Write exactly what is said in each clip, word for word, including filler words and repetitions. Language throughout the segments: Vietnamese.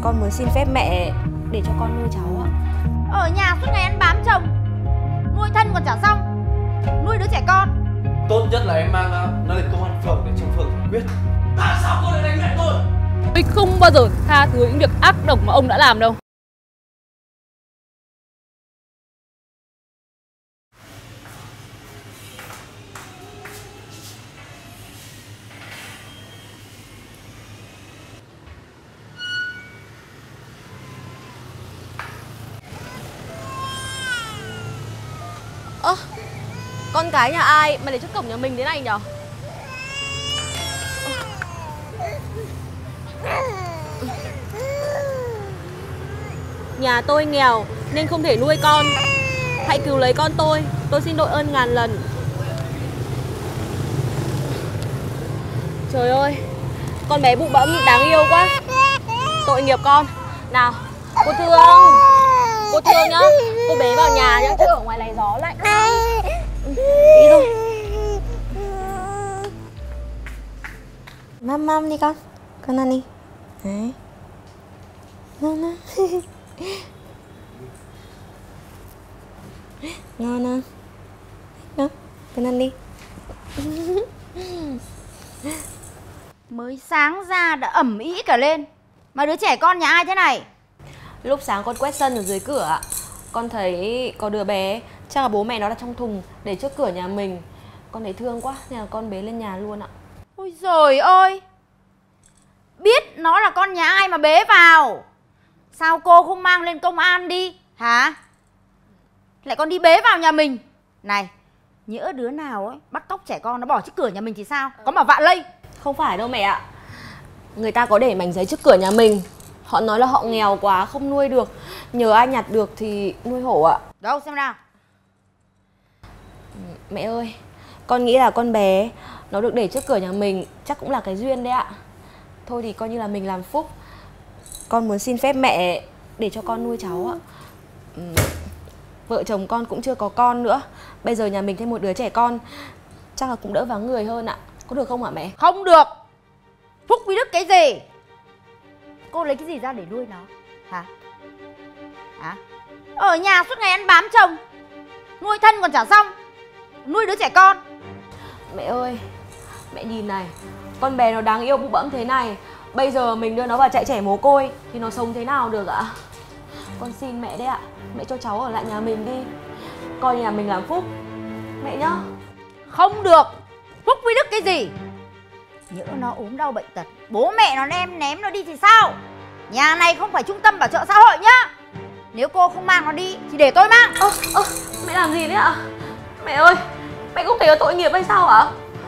Con muốn xin phép mẹ để cho con nuôi cháu ạ. Ở nhà suốt ngày ăn bám chồng, nuôi thân còn chả xong, nuôi đứa trẻ con. Tốt nhất là em mang nó lên công an phường để cho phường giải quyết. Tại sao cô lại đánh mẹ tôi? Tôi không bao giờ tha thứ những việc ác độc mà ông đã làm đâu. Ơ, con cái nhà ai mà để trước cổng nhà mình thế này nhở? Nhà tôi nghèo nên không thể nuôi con. Hãy cứu lấy con tôi, tôi xin đội ơn ngàn lần. Trời ơi, con bé bụ bẫm đáng yêu quá. Tội nghiệp con. Nào, cô Thương, cô Thương nhá, cô bé vào nhà nhá, chứ ở ngoài này gió lạnh. Đi thôi. Mam mam đi con. Con ăn đi. Đấy. Ngon ngon. Ngon ngon. Ngon. Con ăn đi. Mới sáng ra đã ẩm ĩ cả lên. Mà đứa trẻ con nhà ai thế này? Lúc sáng con quét sân ở dưới cửa ạ. Con thấy có đứa bé, chắc là bố mẹ nó đặt trong thùng để trước cửa nhà mình. Con thấy thương quá nên là con bế lên nhà luôn ạ. Ôi giời ơi, biết nó là con nhà ai mà bế vào. Sao cô không mang lên công an đi hả? Lại còn đi bế vào nhà mình. Này, nhỡ đứa nào ấy bắt cóc trẻ con nó bỏ trước cửa nhà mình thì sao? Có mà vạ lây. Không phải đâu mẹ ạ. Người ta có để mảnh giấy trước cửa nhà mình. Họ nói là họ nghèo quá không nuôi được, nhờ ai nhặt được thì nuôi hộ ạ. Đâu xem nào. Mẹ ơi, con nghĩ là con bé nó được để trước cửa nhà mình chắc cũng là cái duyên đấy ạ. Thôi thì coi như là mình làm phúc. Con muốn xin phép mẹ để cho con nuôi cháu ạ. ừ, Vợ chồng con cũng chưa có con nữa. Bây giờ nhà mình thêm một đứa trẻ con, chắc là cũng đỡ vắng người hơn ạ. Có được không hả mẹ? Không được. Phúc với đức cái gì? Cô lấy cái gì ra để nuôi nó hả? Hả? Ở nhà suốt ngày ăn bám chồng, nuôi thân còn chả xong, nuôi đứa trẻ con. Mẹ ơi, mẹ nhìn này, con bé nó đáng yêu bụ bẫm thế này, bây giờ mình đưa nó vào trại trẻ mồ côi thì nó sống thế nào được ạ? Con xin mẹ đấy ạ, mẹ cho cháu ở lại nhà mình đi, coi nhà mình làm phúc. Mẹ nhá. Không được. Phúc với đức cái gì? Nhỡ nó ốm đau bệnh tật, bố mẹ nó đem ném nó đi thì sao? Nhà này không phải trung tâm bảo trợ xã hội nhá. Nếu cô không mang nó đi thì để tôi mang. Ơ, ơ, mẹ làm gì đấy ạ? Mẹ ơi, mẹ không thấy có tội nghiệp hay sao ạ?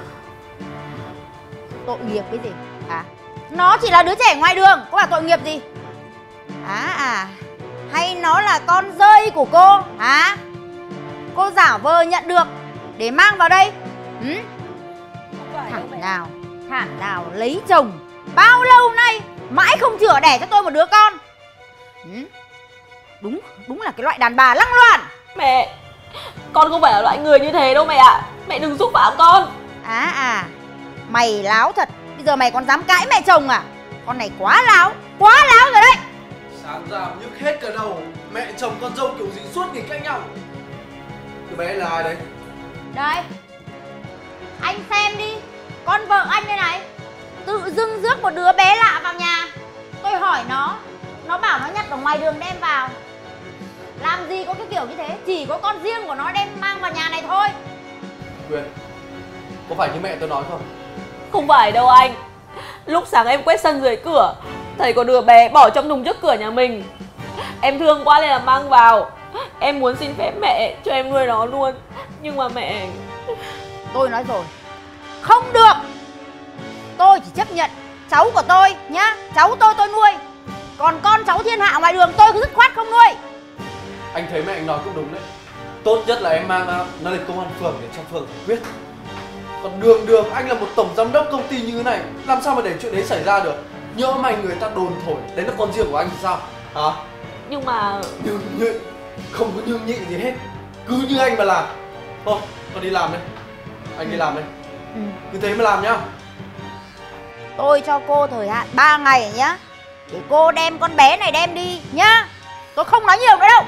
Tội nghiệp cái gì hả? Nó chỉ là đứa trẻ ngoài đường, có phải tội nghiệp gì? À à, hay nó là con rơi của cô hả? Cô giả vờ nhận được để mang vào đây. Ừ? Thằng nào, thằng nào lấy chồng bao lâu nay mãi không chữa đẻ cho tôi một đứa con. Ừ? Đúng, đúng là cái loại đàn bà lăng loàn. Mẹ, con không phải là loại người như thế đâu mẹ ạ. Mẹ đừng xúc phạm con. À à, mày láo thật. Bây giờ mày còn dám cãi mẹ chồng à? Con này quá láo, quá láo rồi đấy. Sáng ra nhức hết cả đầu. Mẹ chồng con dâu kiểu gì suốt ngày cãi nhau. Đứa bé là ai đấy? Đây, anh xem đi. Con vợ anh đây này, tự dưng rước một đứa bé lạ vào nhà. Tôi hỏi nó, nó bảo nó nhặt ở ngoài đường đem vào. Làm gì có cái kiểu như thế. Chỉ có con riêng của nó đem mang vào nhà này thôi. Quyền, có phải như mẹ tôi nói không? Không phải đâu anh. Lúc sáng em quét sân dưới cửa, thấy có đứa bé bỏ trong thùng trước cửa nhà mình. Em thương quá nên là mang vào. Em muốn xin phép mẹ cho em nuôi nó luôn. Nhưng mà mẹ... Tôi nói rồi, không được. Tôi chỉ chấp nhận cháu của tôi nhá. Cháu tôi tôi nuôi. Còn con cháu thiên hạ ngoài đường tôi cứ dứt khoát không nuôi. Anh thấy mẹ anh nói cũng đúng đấy. Tốt nhất là em mang nó lên công an phường để cho phường giải quyết. Còn đường đường anh là một tổng giám đốc công ty như thế này, làm sao mà để chuyện đấy xảy ra được? Nhỡ mày người ta đồn thổi đấy là con riêng của anh thì sao hả? Nhưng mà... Nhưng nhị, không có nhưng nhị gì hết. Cứ như anh mà làm. Thôi, con đi làm đây. Anh đi làm đây. Ừ. Cứ thế mà làm nhá. Tôi cho cô thời hạn ba ngày nhá. để cô đem con bé này đem đi nhá. Tôi không nói nhiều nữa đâu.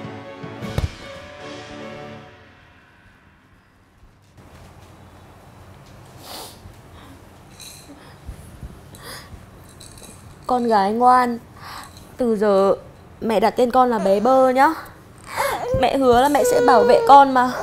Con gái ngoan, từ giờ mẹ đặt tên con là bé Bơ nhá. Mẹ hứa là mẹ sẽ bảo vệ con mà.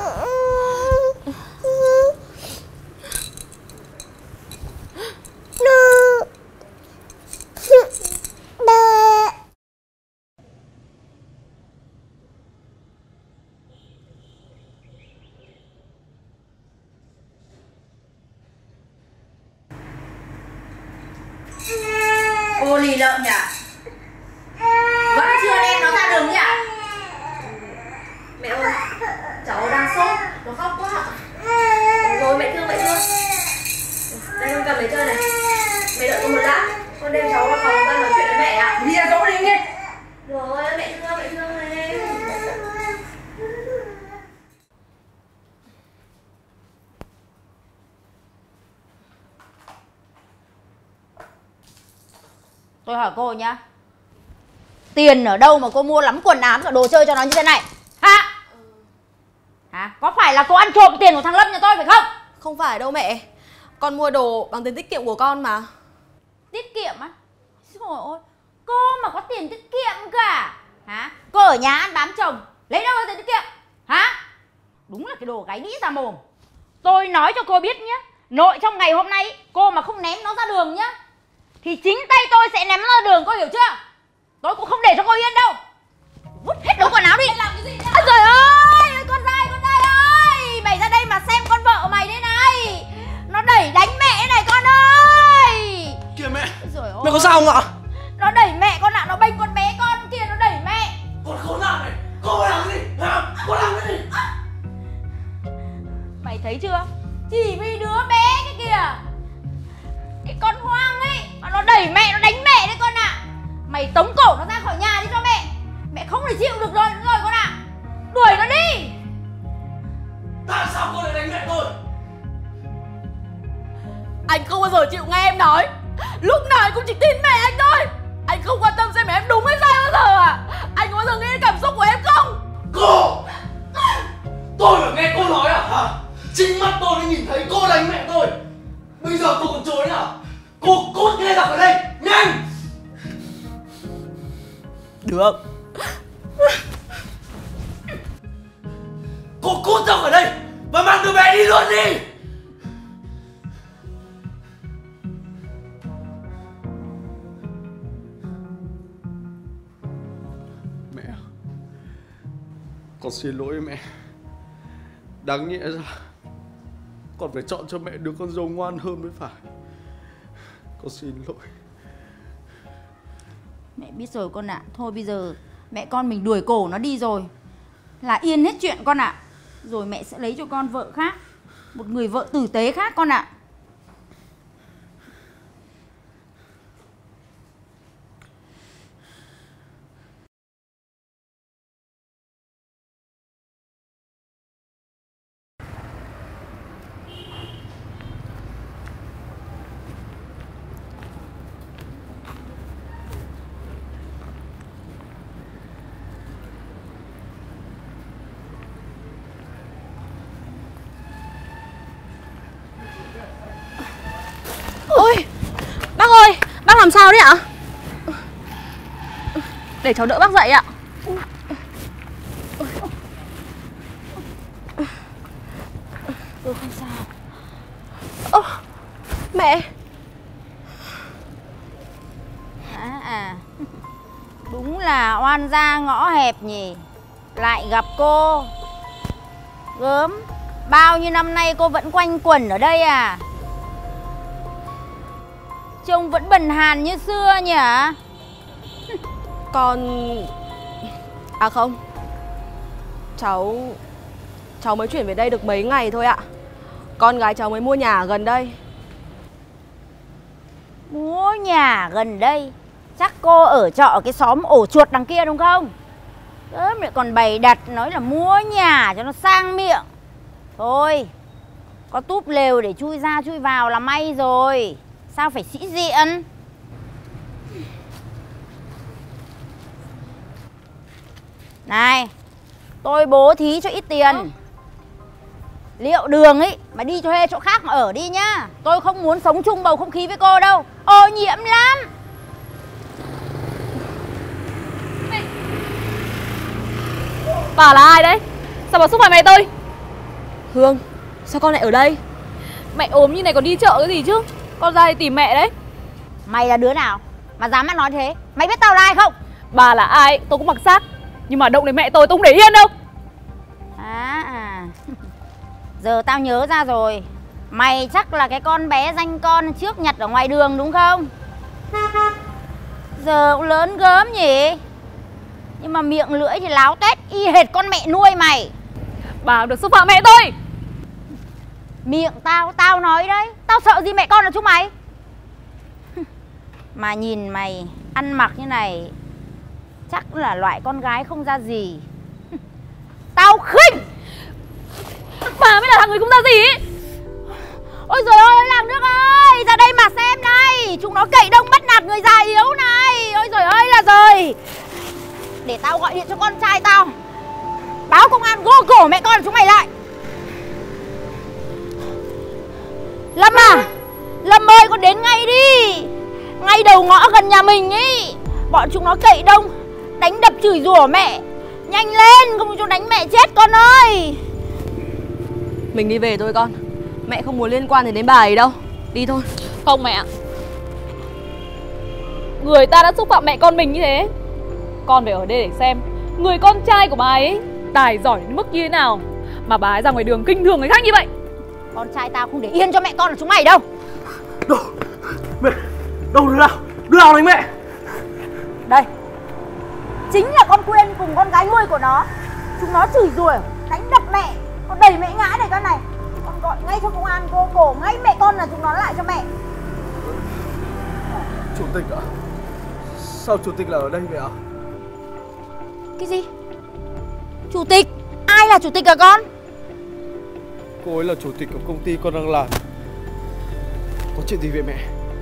Ô lì lợm nhỉ? Vẫn chưa đem nó ra đường nhỉ? Mẹ ơi, cháu đang sốt, nó khóc quá. Đúng rồi, mẹ thương, mẹ thương. Đây con cầm lấy chơi này. Mẹ đợi con một lát, con đem cháu vào phòng ra nói chuyện với mẹ ạ. Đi ra chỗ đi nghe. Rồi, mẹ thương, mẹ thương này. Tôi hỏi cô nhá, tiền ở đâu mà cô mua lắm quần áo và đồ chơi cho nó như thế này hả? Hả? Có phải là cô ăn trộm tiền của thằng Lâm nhà tôi phải không? Không phải đâu mẹ. Con mua đồ bằng tiền tiết kiệm của con mà. Tiết kiệm á? Trời ơi, cô mà có tiền tiết kiệm cả hả? Cô ở nhà ăn bám chồng, lấy đâu ra tiền tiết kiệm hả? Đúng là cái đồ gáy đĩ ra mồm. Tôi nói cho cô biết nhá, nội trong ngày hôm nay cô mà không ném nó ra đường nhá thì chính tay tôi sẽ ném nó ra đường, cô hiểu chưa? Tôi cũng không để cho cô yên đâu. Vứt hết đống quần áo đi. Làm cái gì à, trời ơi, con dai, con dai ơi, mày ra đây mà xem con vợ mày đây này. Nó đẩy đánh mẹ này con ơi. Kìa mẹ. Trời ơi. Mẹ có sao không ạ? Nó đẩy mẹ con ạ, nó bênh con bé con kia, nó đẩy mẹ. Con khốn nạn này, cô làm cái gì hả? Cô làm cái gì? Mày thấy chưa? Chỉ vì đứa bé cái kìa, cái con hoang ấy mà nó đẩy mẹ, nó đánh mẹ đấy con ạ. À. Mày tống cổ nó ra khỏi nhà đi cho mẹ. Mẹ không thể chịu được rồi nữa rồi con ạ. À. Đuổi nó đi. Tại sao cô lại đánh mẹ tôi? Anh không bao giờ chịu nghe em nói. Lúc nào anh cũng chỉ tin mẹ anh thôi. Anh không quan tâm xem mẹ em đúng hay sai bao giờ à? Anh có bao giờ nghĩ đến cảm xúc của em không? Cô! Tôi phải nghe cô nói à hả? Chính mắt tôi đã nhìn thấy cô đánh mẹ tôi. Bây giờ cô còn chối à? Cô cút ngay ra khỏi đây, nhanh! Được. Cô cút ra khỏi đây và mang đứa bé đi luôn đi! Mẹ, con xin lỗi mẹ. Đáng nhẽ ra con phải chọn cho mẹ đứa con dâu ngoan hơn mới phải. Con xin lỗi. Mẹ biết rồi con ạ. À. Thôi bây giờ mẹ con mình đuổi cổ nó đi rồi là yên hết chuyện con ạ. À. Rồi mẹ sẽ lấy cho con vợ khác, một người vợ tử tế khác con ạ. À. Ôi, bác ơi, bác làm sao đấy ạ? Để cháu đỡ bác dậy ạ. Tôi không sao. Ơ, mẹ. À, à, đúng là oan gia ngõ hẹp nhỉ. Lại gặp cô. Gớm, bao nhiêu năm nay cô vẫn quanh quẩn ở đây à? Trông vẫn bần hàn như xưa nhỉ? Con... À không, Cháu... Cháu mới chuyển về đây được mấy ngày thôi ạ. Con gái cháu mới mua nhà ở gần đây. Mua nhà gần đây? Chắc cô ở trọ cái xóm ổ chuột đằng kia đúng không? Đó mẹ còn bày đặt nói là mua nhà cho nó sang miệng. Thôi, có túp lều để chui ra chui vào là may rồi. Sao phải sĩ diện? Này, tôi bố thí cho ít tiền. Ừ. Liệu đường ấy mà đi thuê chỗ khác mà ở đi nhá. Tôi không muốn sống chung bầu không khí với cô đâu. Ô nhiễm lắm. Bà là ai đấy? Sao bà xúc phạm mẹ tôi? Hương, sao con lại ở đây? Mẹ ốm như này còn đi chợ cái gì chứ? Con ra đi tìm mẹ đấy. Mày là đứa nào mà dám ăn nói thế? Mày biết tao là ai không? Bà là ai tôi cũng mặc xác, nhưng mà động đến mẹ tôi tôi không để yên đâu. À, à. Giờ tao nhớ ra rồi. Mày chắc là cái con bé danh con trước nhặt ở ngoài đường đúng không? Giờ cũng lớn gớm nhỉ. Nhưng mà miệng lưỡi thì láo tét y hệt con mẹ nuôi mày. Bà được xúc phạm mẹ tôi. Miệng tao, tao nói đấy. Tao sợ gì mẹ con là chúng mày. Mà nhìn mày ăn mặc như này chắc là loại con gái không ra gì. Tao khinh. Bà mới là thằng người không ra gì ý. Ôi giời ơi làng nước ơi, ra đây mà xem này. Chúng nó cậy đông bắt nạt người già yếu này. Ôi giời ơi là giời. Để tao gọi điện cho con trai tao, báo công an gô cổ mẹ con chúng mày lại. Lâm à, Lâm ơi con đến ngay đi. Ngay đầu ngõ gần nhà mình ý. Bọn chúng nó cậy đông, đánh đập chửi rủa mẹ. Nhanh lên, không cho đánh mẹ chết con ơi. Mình đi về thôi con. Mẹ không muốn liên quan đến đến bà ấy đâu. Đi thôi. Không mẹ ạ. Người ta đã xúc phạm mẹ con mình như thế, con phải ở đây để xem người con trai của bà ấy tài giỏi đến mức như thế nào mà bà ấy ra ngoài đường kinh thường người khác như vậy. Con trai tao không để yên cho mẹ con của chúng mày đâu. Đâu? Mẹ, đâu đứa nào? Đứa nào đánh mẹ? Đây, chính là con Quyên cùng con gái nuôi của nó. Chúng nó chửi rủa, đánh đập mẹ, còn đẩy mẹ ngã này con này. Con gọi ngay cho công an cô cổ ngay mẹ con là chúng nó lại cho mẹ. Chủ tịch ạ? Sao chủ tịch là ở đây vậy ạ? Cái gì? Chủ tịch? Ai là chủ tịch hả con? Cô ấy là chủ tịch của công ty con đang làm. Có chuyện gì vậy mẹ?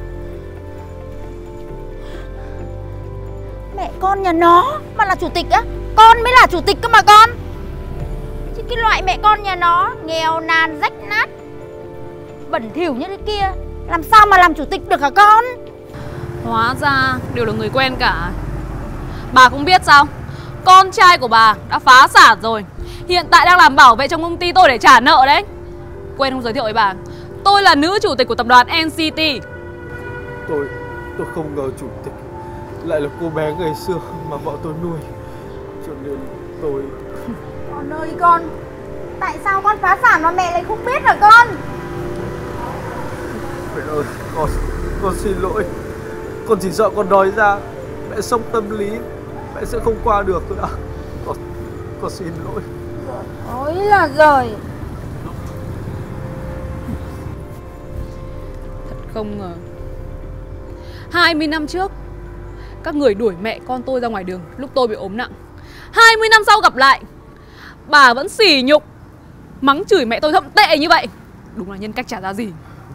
Mẹ con nhà nó mà là chủ tịch á? Con mới là chủ tịch cơ mà con. Chứ cái loại mẹ con nhà nó nghèo nàn rách nát bẩn thỉu như thế kia làm sao mà làm chủ tịch được hả con? Hóa ra đều là người quen cả. Bà cũng biết sao? Con trai của bà đã phá sản rồi, hiện tại đang làm bảo vệ trong công ty tôi để trả nợ đấy. Quên không giới thiệu với bà, tôi là nữ chủ tịch của tập đoàn en xê tê. Tôi, tôi không ngờ chủ tịch lại là cô bé ngày xưa mà vợ tôi nuôi. Cho nên tôi... Con ơi con, tại sao con phá sản mà mẹ lại không biết hả con? Mẹ ơi, con, con xin lỗi. Con chỉ sợ con nói ra mẹ sốc tâm lý, mẹ sẽ không qua được thôi ạ. Con, con xin lỗi. Ôi là giời. Thật không ngờ hai mươi năm trước các người đuổi mẹ con tôi ra ngoài đường lúc tôi bị ốm nặng. Hai mươi năm sau gặp lại, bà vẫn sỉ nhục mắng chửi mẹ tôi thậm tệ như vậy. Đúng là nhân cách chả ra gì.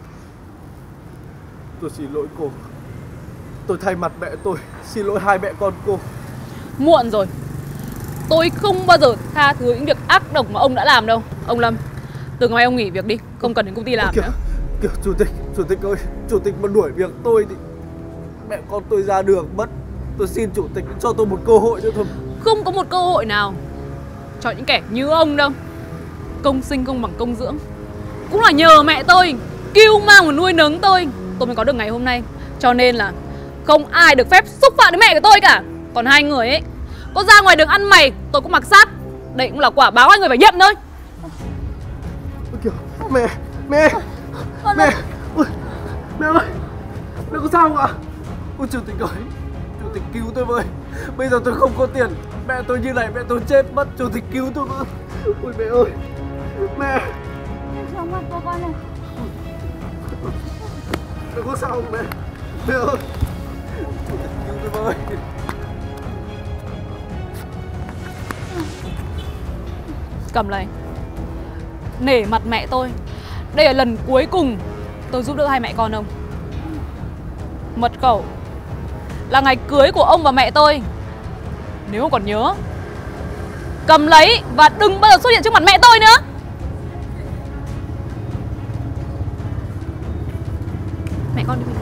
Tôi xin lỗi cô. Tôi thay mặt mẹ tôi xin lỗi hai mẹ con cô. Muộn rồi. Tôi không bao giờ tha thứ những việc ác độc mà ông đã làm đâu. Ông Lâm, từ ngày mai ông nghỉ việc đi, không cần đến công ty làm kìa, nữa. Kìa, chủ tịch, chủ tịch ơi, chủ tịch mà đuổi việc tôi thì mẹ con tôi ra đường mất. Tôi xin chủ tịch cho tôi một cơ hội nữa thôi. Không có một cơ hội nào cho những kẻ như ông đâu. Công sinh không bằng công dưỡng. Cũng là nhờ mẹ tôi kêu mang và nuôi nấng tôi, tôi mới có được ngày hôm nay. Cho nên là không ai được phép xúc phạm đến mẹ của tôi cả. Còn hai người ấy, có ra ngoài đường ăn mày tôi cũng mặc sát. Đây cũng là quả báo hai người phải nhận thôi. Kìa, mẹ, mẹ, Con mẹ, ôi, mẹ ơi, mẹ có sao không ạ? Ôi chủ tịch ơi, chủ tịch cứu tôi với. Bây giờ tôi không có tiền, mẹ tôi như này mẹ tôi chết mất, chủ tịch cứu tôi với. Ôi mẹ ơi, mẹ. Chóng mặt của con này. Mẹ có sao không mẹ? Mẹ ơi, chủ tịch cứu tôi với. Cầm lấy. Nể mặt mẹ tôi, đây là lần cuối cùng tôi giúp đỡ hai mẹ con ông. Mật khẩu là ngày cưới của ông và mẹ tôi. Nếu còn nhớ cầm lấy và đừng bao giờ xuất hiện trước mặt mẹ tôi nữa. Mẹ con đi.